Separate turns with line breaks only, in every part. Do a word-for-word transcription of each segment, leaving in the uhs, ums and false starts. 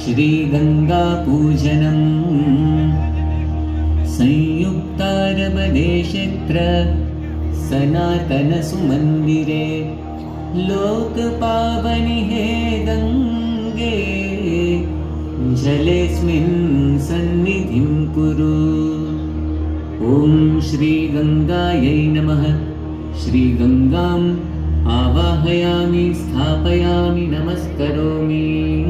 श्रीगङ्गापूजनम् संयुक्तारबदेशेऽत्र सनातनसुमन्दिरे लोकपावनि हे गङ्गे जलेऽस्मिन् सन्निधिं कुरु। ॐ श्रीगङ्गायै नमः। श्रीगङ्गाम् आवाहयामि, स्थापयामि, नमस्करोमि।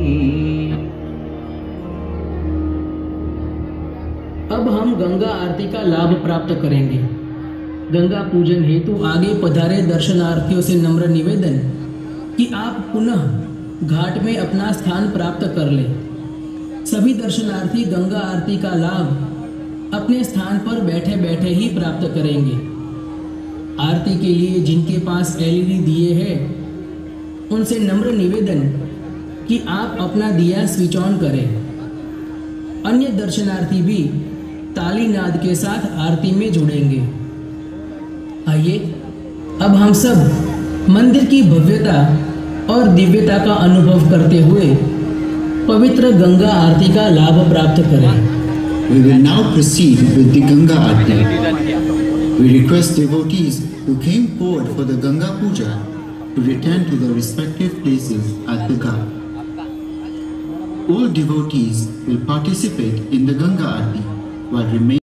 अब हम गंगा आरती का लाभ प्राप्त करेंगे। गंगा पूजन हेतु आगे पधारे दर्शनार्थियों से नम्र निवेदन कि आप पुनः घाट में अपना स्थान प्राप्त कर लें। सभी दर्शनार्थी गंगा आरती का लाभ अपने स्थान पर बैठे बैठे ही प्राप्त करेंगे। आरती के लिए जिनके पास एलईडी दिए हैं उनसे नम्र निवेदन कि आप अपना दिया स्विच ऑन करें। अन्य दर्शनार्थी भी ताली नाद के साथ आरती में जुड़ेंगे। आइए अब हम सब मंदिर की भव्यता और दिव्यता का अनुभव करते हुए पवित्र गंगा आरती का लाभ प्राप्त करें।
We will now proceed with the Ganga Aarti. We request devotees who came forward for the Ganga Puja to return to their respective places at the ghat. All devotees will participate in the Ganga Aarti while remaining